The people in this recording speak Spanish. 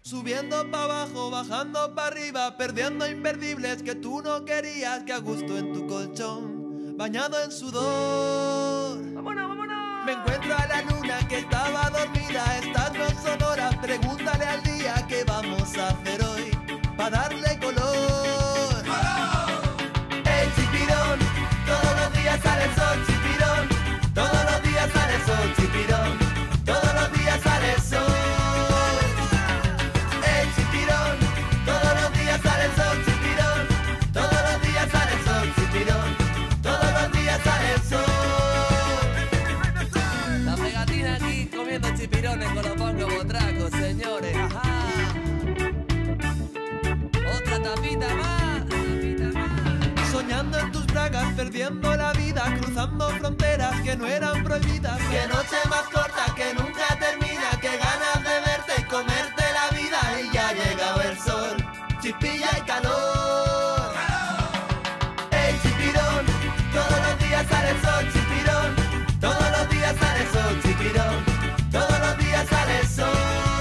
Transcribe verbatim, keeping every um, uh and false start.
Subiendo pa' abajo, bajando pa' arriba, perdiendo imperdibles que tú no querías, que a gusto en tu colchón, bañado en sudor. ¡Vámonos, vámonos! Me encuentro a la luna que estaba dormida, estas no son horas, pregúntale al día qué vamos a hacer hoy, pa' darle color. El chipirón, todos los días sale el sol, chipirón, todos los días sale el sol, chipirón, todos los días sale el sol. El chipirón, todos los días sale el sol, chipirón, todos los días sale el sol, chipirón, todos los días sale el sol. La pegatina aquí comiendo chipirones con los pongos botracos, señores. Ajá. Otra tapita más, tapita más. Soñando en tus bragas, perdiendo la vida, cruzando fronteras que no eran prohibidas. Que noche más corta, que nunca termina, que ganas de verte y comerte la vida. Y ya ha llegado el sol, chispilla y calor. El chipirón, todos los días sale el sol, chipirón, todos los días sale el sol, chipirón, todos los días sale el sol.